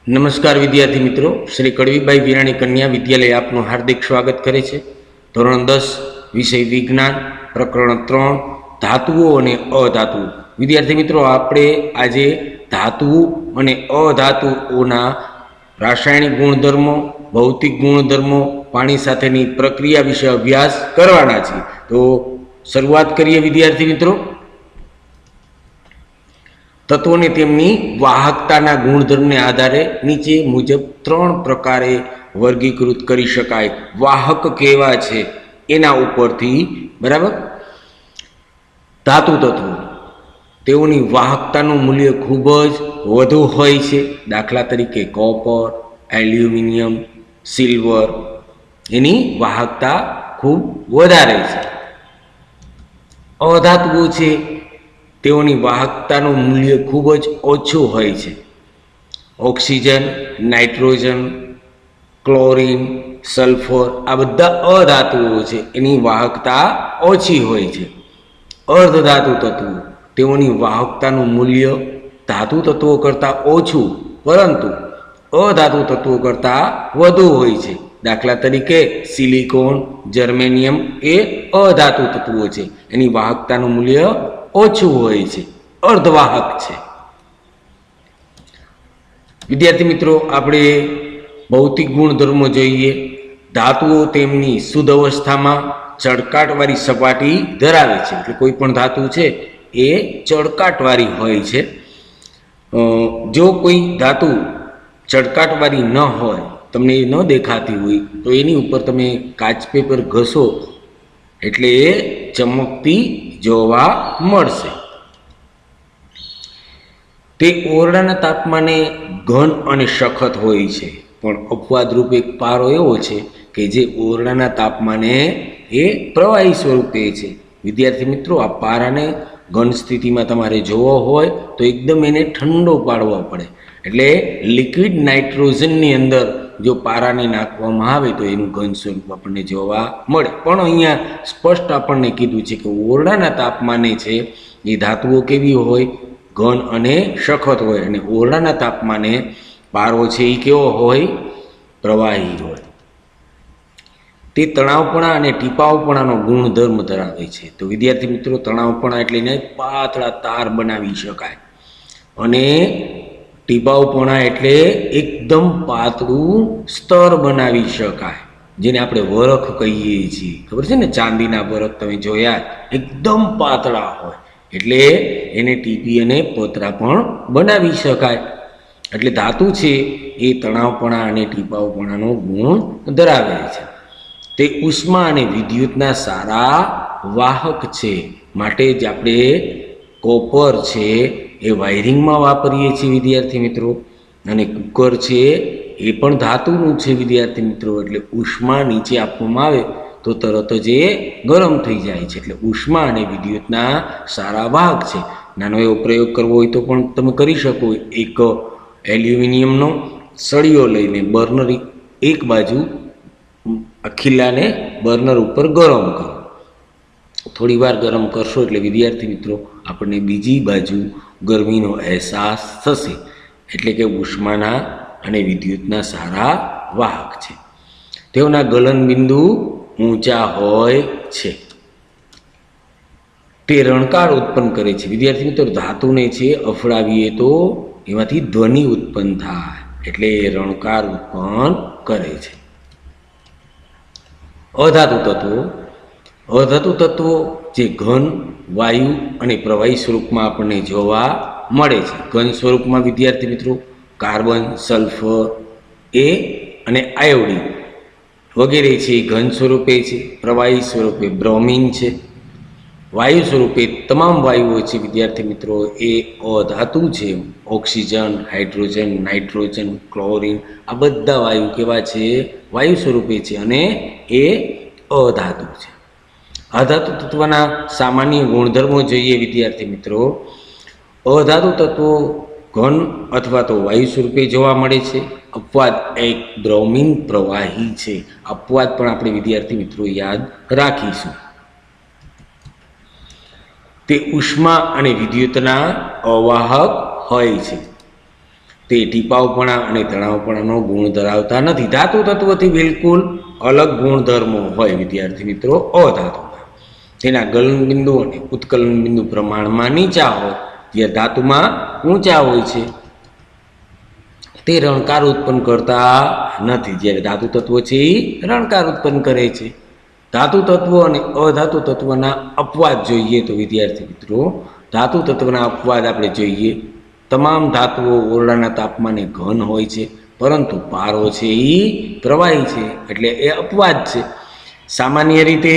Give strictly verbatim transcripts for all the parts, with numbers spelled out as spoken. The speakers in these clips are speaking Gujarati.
नमस्कार विद्यार्थी मित्रों, श्री कड़वीबाई वीराणी कन्या विद्यालय आपनु हार्दिक स्वागत करे छे। धोरण दस विषय विज्ञान प्रकरण त्रण धातुओं अने अधातुओं। विद्यार्थी मित्रों, आपणे आजे धातुओं अने अधातुओना रासायणिक गुणधर्मों, भौतिक गुणधर्मों, पाणी साथेनी प्रक्रिया विषय अभ्यास करवाना छे। तो शरूआत करिए विद्यार्थी मित्रों। तत्वों तेमनी वाहकताना गुणधर्मने आधारे नीचे मुजब त्रण प्रकारे वर्गीकृत करी शकाय। वाहक केवा छे एना उपरथी बराबर धातु तत्वो तेओनी वाहकतानुं मूल्य खूब ज वधु होय छे। दाखला तरीके कॉपर, एल्युमिनियम, सिल्वर एनी वाहकता खूब वधारे छे। अधातुओ छे तेओनी वाहकतानुं मूल्य खूब ज ओछुं होय छे। ऑक्सीजन, नाइट्रोजन, क्लोरीन, सल्फर आ बधा अधातुओ छे एनी वाहकता ओછી होय छे। अर्धधातु तत्वो तेओनी वाहकतानुं मूल्य धातु तत्वो करता ओछुं परंतु अधातु तत्वो करता वधु होय छे। दाखला तरीके सिलिकॉन, जर्मेनियम ए अधातु तत्वो छे, एनी वाहकतानुं मूल्य ओछुं होय छे, अर्धवाहक छे। विद्यार्थी मित्रों, आपणे भौतिक गुणधर्मो जोईए। धातुओ तेमनी शुद्ध अवस्थामां चड़काटवाળી सपाटी धरावे छे। એટલે કોઈ પણ ધાતુ છે એ ચડકાટવાળી હોય છે। જો કોઈ ધાતુ ચડકાટવાળી ન હોય, તમને એ ન દેખાતી હોય, તો એની ઉપર તમે કાચ પેપર ઘસો એટલે એ ચમકતી જોવા મળશે। તે ઓરડાના તાપમાને ઘન અને સખત હોય છે, પણ અપવાદરૂપ એક પારો એવો છે કે જે ઓરડાના તાપમાને એ પ્રવાહી સ્વરૂપે છે। વિદ્યાર્થી મિત્રો, આ પારાને ઘન સ્થિતિમાં તમારે જોવો હોય તો એકદમ એને ઠંડો પાડવો પડે। એટલે લિક્વિડ નાઇટ્રોજનની અંદર જો પારાને નાખવામાં આવે તો એનું ઘન સ્વરૂપ આપણને જોવા મળે। પણ અહીંયા સ્પષ્ટ આપણને કીધું છે કે ઓરડાના તાપમાને છે એ ધાતુઓ કેવી હોય, ઘન અને સખત હોય, અને ઓરડાના તાપમાને પારો છે એ કેવો હોય, પ્રવાહી હોય। તે તણાવપણા અને ટીપાવપણાનો ગુણધર્મ ધરાવે છે। તો વિદ્યાર્થી મિત્રો, તણાવપણા એટલે એને પાતળા તાર બનાવી શકાય અને ટીપાવપણા એટલે એકદમ પાતળું સ્તર બનાવી શકાય, જેને આપણે વરખ કહીએ છીએ। ખબર છે ને, ચાંદીના વરખ તમે જોયા, એકદમ પાતળા હોય એટલે એને ટીપી અને પતરા પણ બનાવી શકાય। એટલે ધાતુ છે એ તણાવપણા અને ટીપાવપણાનો ગુણ ધરાવે છે। તે ઉષ્મા અને વિદ્યુતના સારા વાહક છે, માટે જ આપણે કોપર છે એ વાયરિંગમાં વાપરીએ છીએ વિદ્યાર્થી મિત્રો। અને કુકર છે એ પણ ધાતુનું છે વિદ્યાર્થી મિત્રો। એટલે ઉષ્મા નીચે આપવામાં આવે તો તરત જ એ ગરમ થઈ જાય છે। એટલે ઉષ્મા અને વિદ્યુતના સારા વાહક છે। નાનો એવો પ્રયોગ કરવો હોય તો પણ તમે કરી શકો। એક એલ્યુમિનિયમનો સળિયો લઈને બર્નર એક બાજુ ખીલાને બર્નર ઉપર ગરમ કરો। થોડી વાર ગરમ કરશો એટલે વિદ્યાર્થી મિત્રો આપણને બીજી બાજુ ગરમીનો અહેસાસ થશે। એટલે કે ઉષ્માના અને વિદ્યુતના સારા વાહક છે। તેઓના ગલન બિંદુ ઊંચા હોય છે। તે રણકાર ઉત્પન્ન કરે છે। વિદ્યાર્થી મિત્રો, ધાતુને છે અફડાવીએ તો એમાંથી ધ્વનિ ઉત્પન્ન થાય, એટલે રણકાર ઉત્પન્ન કરે છે। અધાતુ તત્વો અધાતુ તત્વો જે ઘન, વાયુ અને પ્રવાહી સ્વરૂપમાં આપણને જોવા મળે છે। ઘન સ્વરૂપમાં વિદ્યાર્થી મિત્રો કાર્બન, સલ્ફર એ અને આયોડિન વગેરે છે એ ઘન સ્વરૂપે છે। પ્રવાહી સ્વરૂપે બ્રોમિન છે। વાયુ સ્વરૂપે તમામ વાયુઓ છે વિદ્યાર્થી મિત્રો એ અધાતુ છે। ઓક્સિજન, હાઇડ્રોજન, નાઇટ્રોજન, ક્લોરીન આ બધા વાયુ કેવા છે, વાયુ સ્વરૂપે છે અને એ અધાતુ છે। અધાતુ તત્વના સામાન્ય ગુણધર્મો જોઈએ વિદ્યાર્થી મિત્રો। અધાતુ તત્વો ઘન અથવા તો વાયુ સ્વરૂપે જોવા મળે છે। અપવાદ એક બ્રોમિન પ્રવાહી છે। અપવાદ પણ આપણે વિદ્યાર્થી મિત્રો યાદ રાખીશું। તે ઉષ્મા અને વિદ્યુતના અવાહક હોય છે। તે ટીપાવપણા અને તણાવપણાનો ગુણ ધરાવતા નથી. ધાતુ તત્વથી બિલકુલ અલગ ગુણધર્મો હોય વિદ્યાર્થી મિત્રો અધાતુમાં. તેના ગલનબિંદુ અને ઉત્કલન બિંદુ પ્રમાણમાં નીચા હોય, જ્યારે ધાતુમાં ઊંચા હોય છે. તે રણકાર ઉત્પન્ન કરતા નથી, જ્યારે ધાતુ તત્વો છે એ રણકાર ઉત્પન્ન કરે છે. ધાતુ તત્વો અને અધાતુ તત્વના અપવાદ જોઈએ તો વિદ્યાર્થી મિત્રો, ધાતુ તત્વના અપવાદ આપણે જોઈએ. તમામ ધાતુઓ ઓરડાના તાપમાને ઘન હોય છે, પરંતુ પારો છે એ પ્રવાહી છે, એટલે એ અપવાદ છે. સામાન્ય રીતે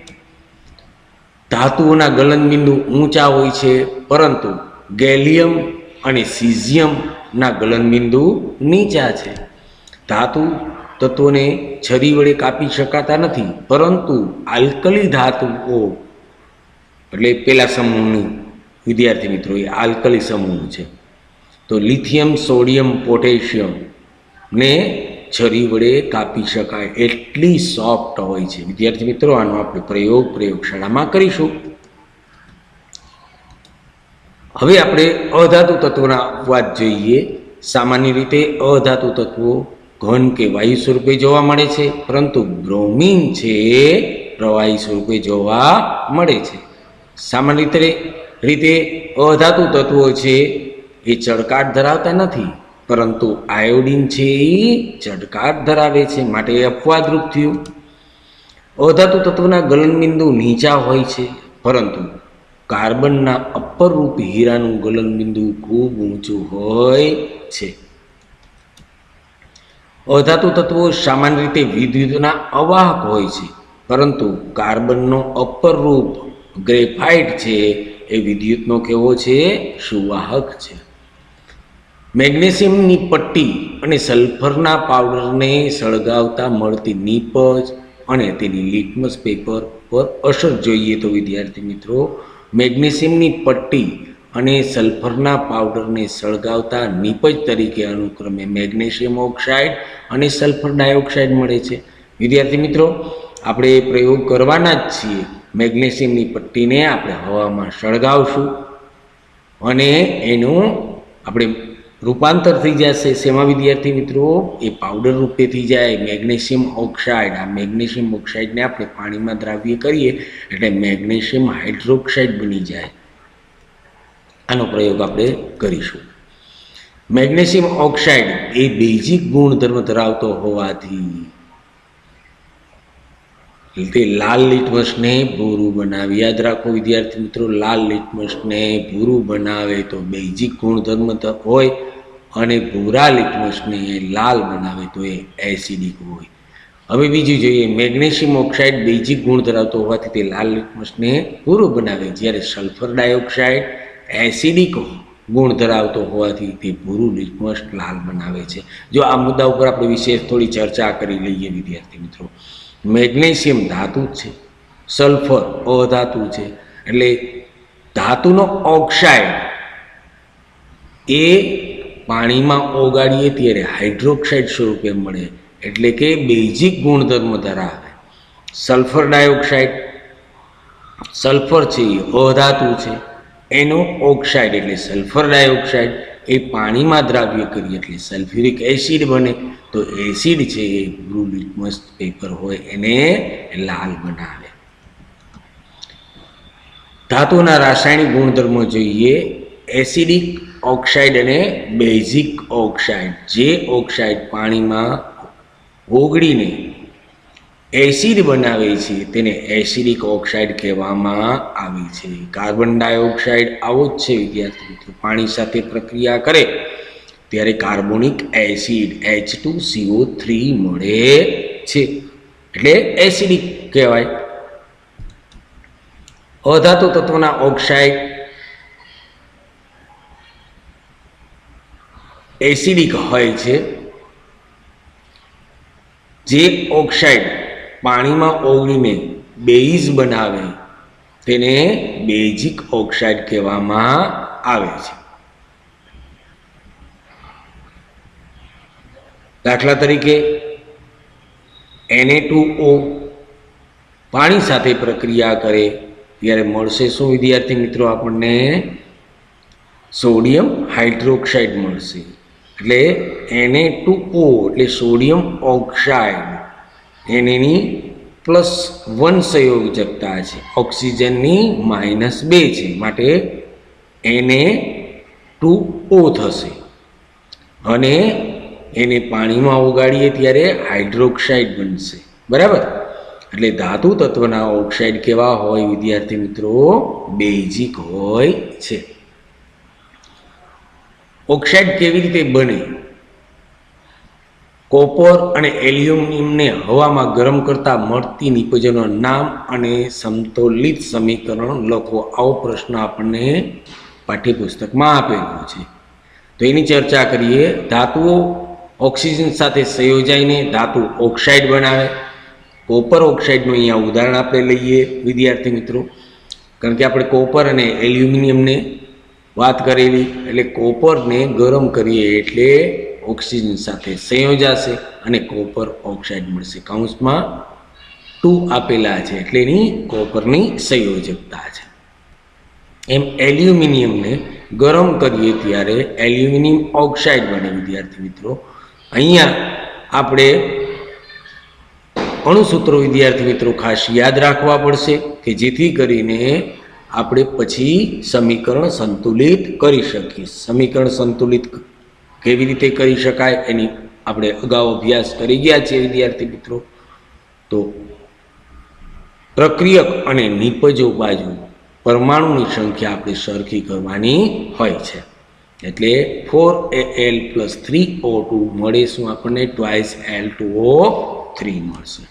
ધાતુઓના ગલનબિંદુ ઊંચા હોય છે, પરંતુ ગેલિયમ અને સિઝિયમના ગલનબિંદુ નીચા છે. ધાતુ તત્વોને છરી વડે કાપી શકાતા નથી, પરંતુ આલ્કલી ધાતુઓ એટલે પેલા સમૂહની વિદ્યાર્થી મિત્રો એ આલ્કલી સમૂહ છે. તો લિથિયમ, સોડિયમ, પોટેશિયમ ને છરી વડે કાપી શકાય એટલી સોફ્ટ હોય છે. વિદ્યાર્થી મિત્રો આનો આપણે પ્રયોગ પ્રયોગશાળામાં કરીશું. હવે આપણે અધાતુ તત્વોના અપવાદ જોઈએ. સામાન્ય રીતે અધાતુ તત્વો ઘન કે વાયુ સ્વરૂપે જોવા મળે છે, પરંતુ બ્રોમિન છે પ્રવાહી સ્વરૂપે જોવા મળે છે. સામાન્ય રીતે રીતે અધાતુ તત્વો છે એ ચળકાટ ધરાવતા નથી, પરંતુ આયોડિન છે એ ચળકાટ ધરાવે છે, માટે એ અપવાદરૂપ થયું. અધાતુ તત્વના ગલનબિંદુ નીચા હોય છે, પરંતુ કાર્બનના અપરરૂપ હીરાનું ગલનબિંદુ ખૂબ ઊંચું હોય છે. અધાતુ તત્વો સામાન્ય રીતે વિદ્યુતના અવાહક હોય છે, પરંતુ કાર્બનનો અપરરૂપ ગ્રેફાઇટ છે એ વિદ્યુતનો કેવો છે? સુવાહક છે. મેગ્નેશિયમની પટ્ટી અને સલ્ફરના પાવડરને સળગાવતા મળતી નીપજ અને તેની લિટમસ પેપર પર અસર જોઈએ તો વિદ્યાર્થી મિત્રો, મેગ્નેશિયમની પટ્ટી અને સલ્ફરના પાવડરને સળગાવતા નીપજ તરીકે અનુક્રમે મેગ્નેશિયમ ઓક્સાઇડ અને સલ્ફર ડાયોક્સાઇડ મળે છે. વિદ્યાર્થી મિત્રો આપણે પ્રયોગ કરવાના જ છીએ. મેગ્નેશિયમની પટ્ટીને આપણે હવામાં સળગાવશું અને એનું આપણે રૂપાંતર થઈ જશે. શેમાં વિદ્યાર્થી મિત્રો? એ પાવડર રૂપે થઈ જાય મેગ્નેશિયમ ઓક્સાઇડ. આ મેગ્નેશિયમ ઓક્સાઇડને આપણે પાણીમાં દ્રાવ્ય કરીએ એટલે મેગ્નેશિયમ હાઇડ્રોક્સાઇડ બની જાય. આનો પ્રયોગ આપણે કરીશું. મેગ્નેશિયમ ઓક્સાઇડ એ બેઝિક ગુણધર્મ ધરાવતો હોવાથી તે લાલ લિટમસને ભૂરું બનાવે. યાદ રાખો વિદ્યાર્થી મિત્રો, લાલ લિટમસને ભૂરું બનાવે તો બેઝિક ગુણધર્મ હોય, અને ભૂરા લિટમસને લાલ બનાવે તો એ એસિડિક હોય. હવે બીજું જોઈએ, મેગ્નેશિયમ ઓક્સાઇડ બેઝિક ગુણ ધરાવતો હોવાથી તે લાલ લિટમસને ભૂરું બનાવે, જ્યારે સલ્ફર ડાયોક્સાઇડ એસિડિક ગુણ ધરાવતો હોવાથી તે ભૂરું લિટમસ લાલ બનાવે છે. જો આ મુદ્દા ઉપર આપણે વિશેષ થોડી ચર્ચા કરી લઈએ વિદ્યાર્થી મિત્રો. મેગ્નેશિયમ ધાતુ છે, સલ્ફર અધાતુ છે, એટલે ધાતુનો ઓક્સાઇડ એ પાણીમાં ઓગાળીએ ત્યારે હાઇડ્રોક્સાઇડ સ્વરૂપે મળે, એટલે કે બેઝિક ગુણધર્મ ધરાવે. સલ્ફર ડાયોક્સાઇડ, સલ્ફર છે એ અધાતુ છે, એનો ઓક્સાઇડ એટલે સલ્ફર ડાયોક્સાઇડ એ પાણીમાં દ્રાવ્ય કરીએ એટલે સલ્ફ્યુરિક એસિડ બને, તો એસિડ છે એ બ્લુ લિટમસ પેપર હોય એને લાલ બનાવે. ધાતુના રાસાયણિક ગુણધર્મો જોઈએ. એસિડિક ઓક્સાઇડ અને બેઝિક ઓક્સાઇડ. જે ઓક્સાઇડ પાણીમાં ઓગળીને એસિડ બનાવે છે તેને એસિડિક ઓક્સાઇડ કહેવામાં આવે છે. કાર્બન ડાયોક્સાઇડ આવો જ છે વિદ્યાર્થી મિત્રો, પાણી સાથે પ્રક્રિયા કરે ત્યારે carbonic acid H two C O three મળે છે, એટલે એસિડિક કહેવાય. અધાતુ તત્વના ઓક્સાઇડ એસિડિક હોય છે. જે ઓક્સાઇડ પાણીમાં ઓગળીને બેઝ બનાવે તેને બેઝિક ઓક્સાઇડ કહેવામાં આવે છે. દાખલા તરીકે એન એ ટુ ઓ પાણી સાથે પ્રક્રિયા કરે ત્યારે મળશે શું વિદ્યાર્થી મિત્રો? આપણને સોડિયમ હાઇડ્રોક્સાઇડ મળશે. એટલે એન એ ટુ ઓ એટલે સોડિયમ ઓક્સાઇડ, એની પ્લસ વન સંયોજકતા છે, ઓક્સિજનની માઇનસ બે છે, માટે એન એ ટુ ઓ થશે અને એને પાણીમાં ઓગાળીએ ત્યારે હાઇડ્રોક્સાઇડ બનશે. બરાબર. એટલે ધાતુ તત્વના ઓક્સાઇડ કેવા હોય વિદ્યાર્થી મિત્રો? બેઝિક હોય છે. ઓક્સાઇડ કેવી રીતે બને? કોપર અને એલ્યુમિનિયમને હવામાં ગરમ કરતા મળતી નિપજોના નામ અને સમતોલિત સમીકરણ લખો. આવો પ્રશ્ન આપણને પાઠ્યપુસ્તકમાં આપેલો છે, તો એની ચર્ચા કરીએ. ધાતુઓ ઓક્સિજન સાથે સંયોજાઈને ધાતુ ઓક્સાઇડ બનાવે. કોપર ઓક્સાઇડનું અહીંયા ઉદાહરણ આપણે લઈએ વિદ્યાર્થી મિત્રો, કારણ કે આપણે કોપર અને એલ્યુમિનિયમને વાત કરેલી, એટલે કોપરને ગરમ કરીએ એટલે ઓક્સિજન સાથે સંયોજાશે અને કોપર ઓક્સાઇડ મળશે. કૌંસમાં ટુ આપેલા છે એટલે એની કોપરની સંયોજકતા છે. એમ એલ્યુમિનિયમને ગરમ કરીએ ત્યારે એલ્યુમિનિયમ ઓક્સાઇડ બને. વિદ્યાર્થી મિત્રો અહીંયા આપણે અણુસૂત્રો વિદ્યાર્થી મિત્રો ખાસ યાદ રાખવા પડશે કે જેથી કરીને આપણે પછી સમીકરણ સંતુલિત કરી શકીએ. સમીકરણ સંતુલિત કેવી રીતે કરી શકાય એની આપણે અગાઉ અભ્યાસ કરી ગયા છીએ વિદ્યાર્થી મિત્રો. તો પ્રક્રિયક અને નિપજો બાજુ પરમાણુની સંખ્યા આપણે સરખી કરવાની હોય છે, એટલે four A L plus three O two મળે શું આપણને? Twice L two O three મળશે.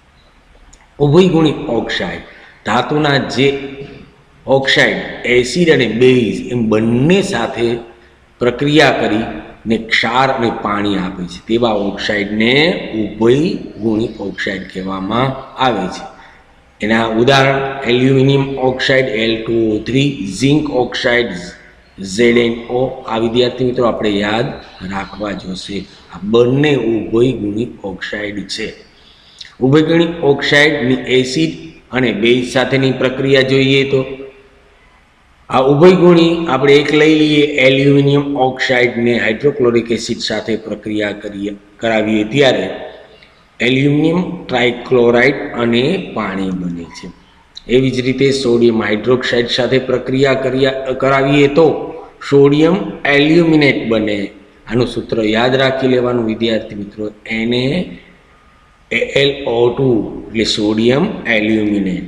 ઉભયગુણિત ઓક્સાઇડ ધાતુના જે ઓક્સાઇડ એસિડ અને બેઝ એમ બંને સાથે પ્રક્રિયા કરી ને ક્ષાર અને પાણી આપે છે તેવા ઓક્સાઇડને ઉભયગુણિત ઓક્સાઇડ કહેવામાં આવે છે. એના ઉદાહરણ aluminium oxide L two O three, zinc oxide Z N O. આ વિદ્યાર્થી મિત્રો આપણે યાદ રાખવા જોશે. આ બંને ઉભયગુણિત ઓક્સાઇડ છે. ઉભયગુણિત ઓક્સાઇડની એસિડ અને બેઝ સાથેની પ્રક્રિયા જોઈએ તો આ ઉભયગુણી આપણે એક લઈ લઈએ, એલ્યુમિનિયમ ઓક્સાઇડને હાઇડ્રોક્લોરિક એસિડ સાથે પ્રક્રિયા કરીએ કરાવીએ ત્યારે એલ્યુમિનિયમ ટ્રાઇક્લોરાઇડ અને પાણી બને છે. એવી જ રીતે સોડિયમ હાઇડ્રોક્સાઇડ સાથે પ્રક્રિયા કર્યા કરાવીએ તો સોડિયમ એલ્યુમિનેટ બને. આનું સૂત્ર યાદ રાખી લેવાનું વિદ્યાર્થી મિત્રો, એને એલ ઓ ટુ એટલે sodium aluminate.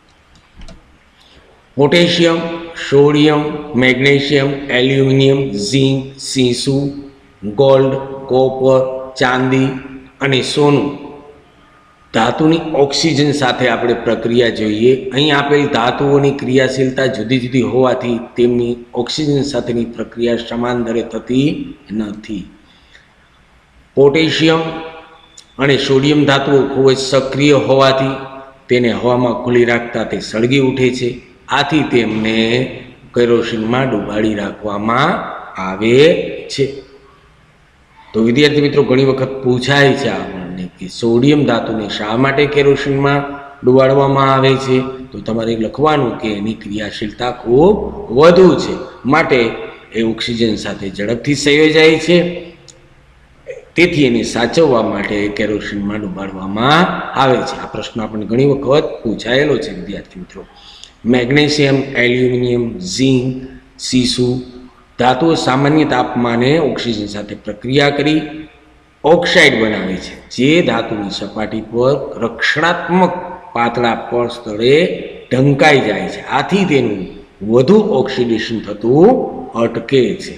Potassium, sodium, magnesium, aluminium, zinc, સીસુ, ગોલ્ડ, કોપર, ચાંદી અને સોનું ધાતુની ઓક્સિજન સાથે આપણે પ્રક્રિયા જોઈએ. અહીં આપેલ ધાતુઓની ક્રિયાશીલતા જુદી જુદી હોવાથી તેમની ઓક્સિજન સાથેની પ્રક્રિયા સમાન દરે થતી નથી. પોટેશિયમ અને સોડિયમ ધાતુઓ ખૂબ જ સક્રિય હોવાથી તેને હવામાં ખુલ્લી રાખતા તે સળગી ઉઠે છે. આથી તેમને કેરોસીનમાં ડુબાડી રાખવામાં આવે છે. તો વિદ્યાર્થી મિત્રો ઘણી વખત પૂછાય છે આપણને કે સોડિયમ ધાતુને શા માટે કેરોસીનમાં ડુબાડવામાં આવે છે? તો તમારે લખવાનું કે એની ક્રિયાશીલતા ખૂબ વધુ છે, માટે એ ઓક્સિજન સાથે ઝડપથી સંયોજાય છે, તેથી એને સાચવવા માટે કેરોસીનમાં ડુબાડવામાં આવે છે. આ પ્રશ્ન આપણને ઘણી વખત પૂછાયેલો છે વિદ્યાર્થી મિત્રો. મેગ્નેશિયમ, એલ્યુમિનિયમ, ઝિંક, સીસુ ધાતુઓ સામાન્ય તાપમાને ઓક્સિજન સાથે પ્રક્રિયા કરી ઓક્સાઇડ બનાવે છે, જે ધાતુની સપાટી પર રક્ષણાત્મક પાતળા પર સ્થળે ઢંકાઈ જાય છે. આથી તેનું વધુ ઓક્સિડેશન થતું અટકે છે.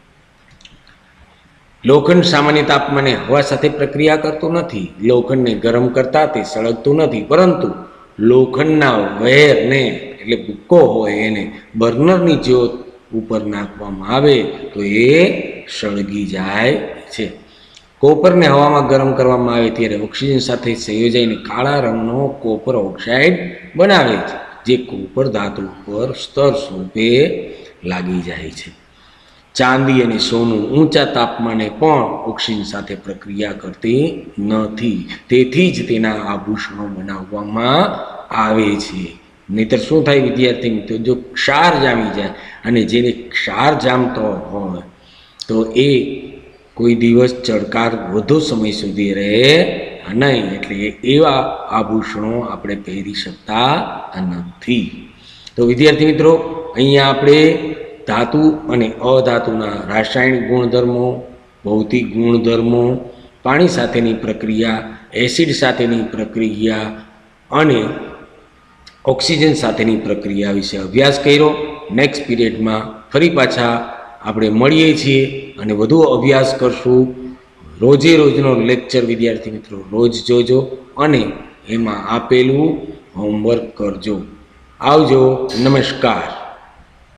લોખંડ સામાન્ય તાપમાને હવા સાથે પ્રક્રિયા કરતું નથી. લોખંડને ગરમ કરતા તે સળગતું નથી, પરંતુ લોખંડના વેરને એટલે ભૂક્કો હોય એને બર્નરની જ્યોત ઉપર નાખવામાં આવે તો એ સળગી જાય છે. કોપરને હવામાં ગરમ કરવામાં આવે ત્યારે ઓક્સિજન સાથે સંયોજાઈને કાળા રંગનો કોપર ઓક્સાઇડ બનાવે છે, જે કોપર ધાતુ પર સ્તર સ્વરૂપે લાગી જાય છે. ચાંદી અને સોનું ઊંચા તાપમાને પણ ઓક્સિજન સાથે પ્રક્રિયા કરતી નથી, તેથી જ તેના આભૂષણો બનાવવામાં આવે છે. નહીતર શું થાય વિદ્યાર્થી મિત્રો? જો ક્ષાર જામી જાય અને જેને ક્ષાર જામતો હોય તો એ કોઈ દિવસ ચળકાર વધુ સમય સુધી રહે નહીં, એટલે એવા આભૂષણો આપણે પહેરી શકતા નથી. તો વિદ્યાર્થી મિત્રો, અહીંયા આપણે ધાતુ અને અધાતુના રાસાયણિક ગુણધર્મો, ભૌતિક ગુણધર્મો, પાણી સાથેની પ્રક્રિયા, એસિડ સાથેની પ્રક્રિયા અને ઓક્સિજન સાથેની પ્રક્રિયા વિશે અભ્યાસ કર્યો. નેક્સ્ટ પીરિયડમાં ફરી પાછા આપણે મળીએ છીએ અને વધુ અભ્યાસ કરશું. રોજે રોજનો લેક્ચર વિદ્યાર્થી મિત્રો રોજ જોજો અને એમાં આપેલું હોમવર્ક કરજો. આવજો. નમસ્કાર.